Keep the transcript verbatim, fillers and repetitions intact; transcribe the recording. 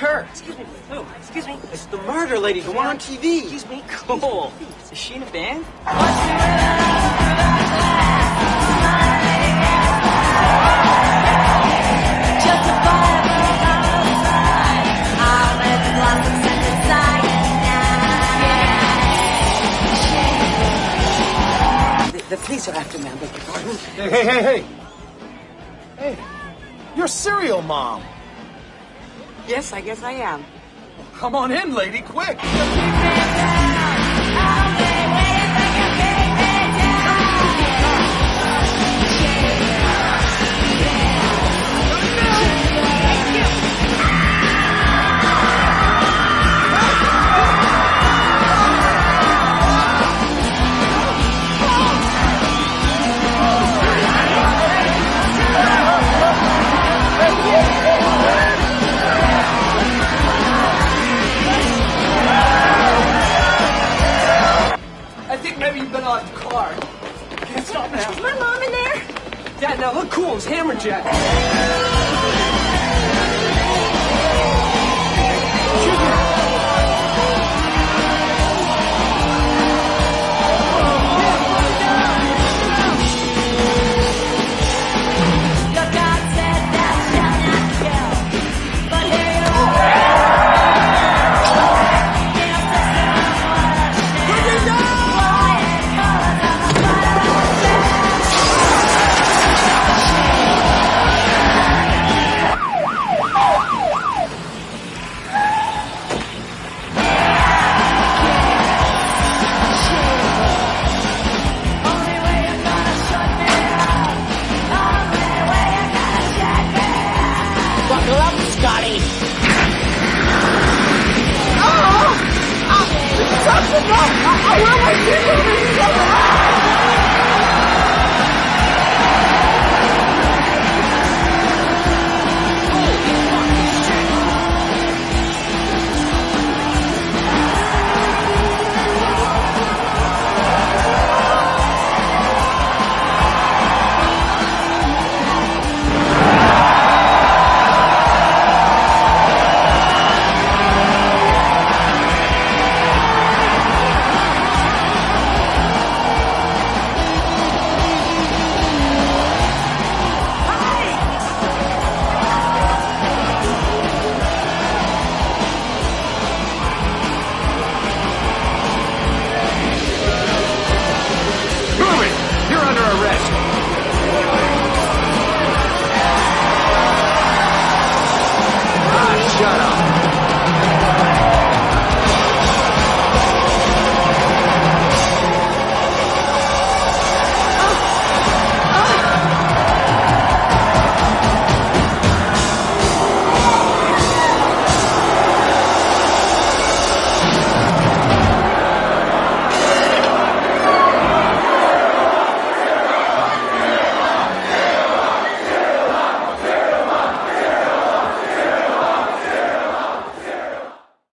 her. Excuse me. Who? Excuse me. It's the murder lady, the one on T V. Excuse me. Cool. Is she in a band? The police are after me, I beg your pardon. Hey, hey, hey, hey. Hey, you're Serial Mom. Yes, I guess I am. Come on in, lady, quick. I think maybe you've been on the car. Can't stop now. Is my mom in there? Dad, now look cool. It's Hammerjack. Buckle up, Scotty. Oh! Oh! Something wrong! Oh, where am I?